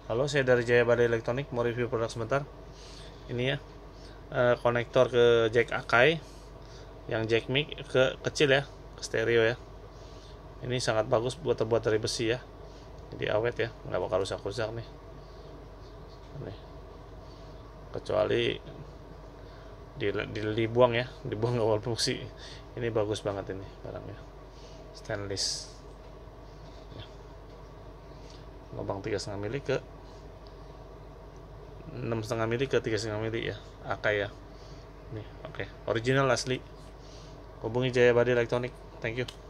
Halo, saya dari Jaya Badai Elektronik, mau review produk sebentar. Ini ya, konektor ke jack Akai, yang jack mic ke kecil ya, ke stereo ya. Ini sangat bagus buat terbuat dari besi ya, jadi awet ya, nggak bakal rusak-rusak nih. Kecuali dibuang ya, dibuang awal fungsi. Ini bagus banget ini barangnya, stainless. Lubang 3,5 mili ke 6,5 mili ke 3,5 mili ya, Akai ya. Nih, oke, original asli. Hubungi Jaya Badi Elektronik. Thank you.